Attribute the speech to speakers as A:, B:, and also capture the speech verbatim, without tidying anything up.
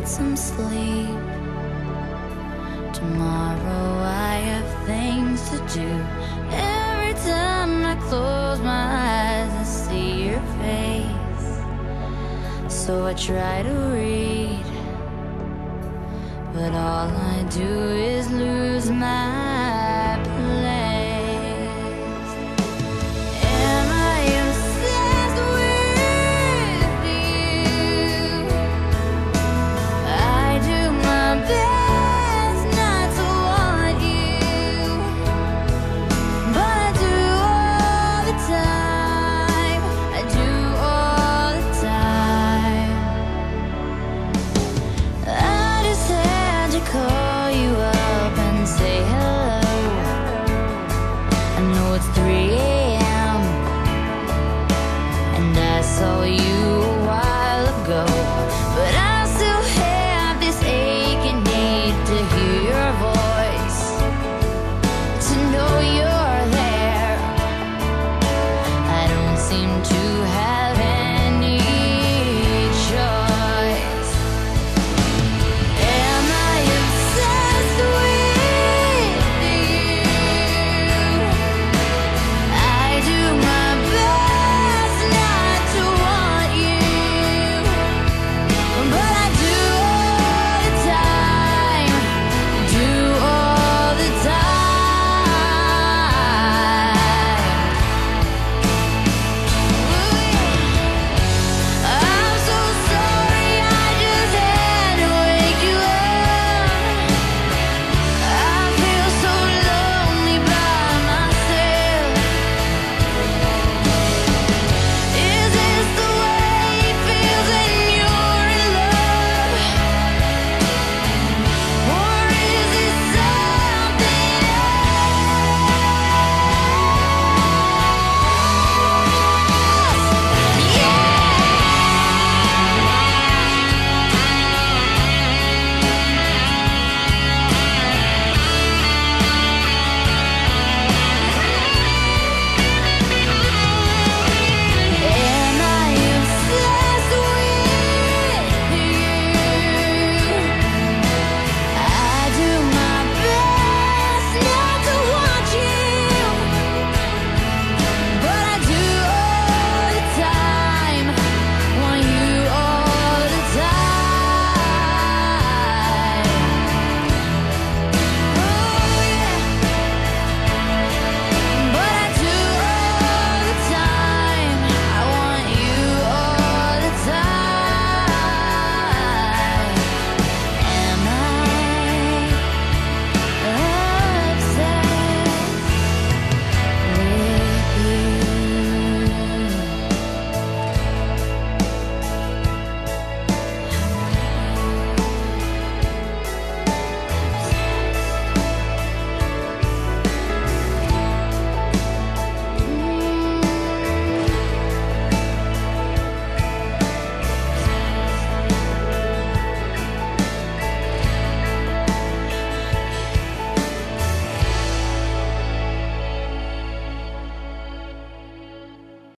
A: some sleep. Tomorrow I have things to do. Every time I close my eyes I see your face. So I try to read, but all I do is lose my place. Am I obsessed with you? I do my best not to want you, but I do all the time. I do all the time. I just had to call you up and say hello. I know it's three a m and I saw you a while ago, but I still have this aching need to hear your voice, to know you're there. I don't seem to have